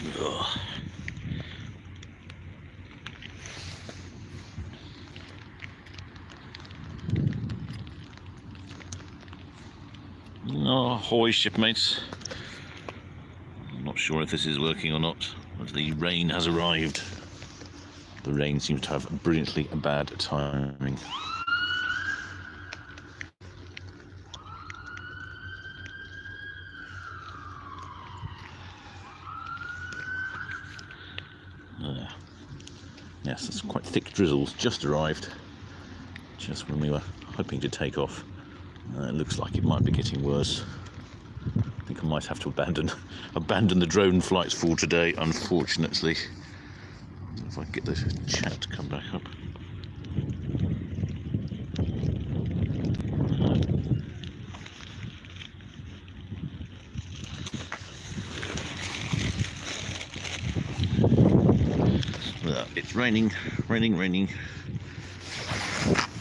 Ugh. Ahoy, shipmates. I'm not sure if this is working or not, but the rain has arrived. The rain seems to have brilliantly bad timing. Yes, it's quite thick drizzles just arrived, just when we were hoping to take off. It looks like it might be getting worse. I think I might have to abandon the drone flights for today, unfortunately. I don't know if I can get the chat to come back up. It's raining.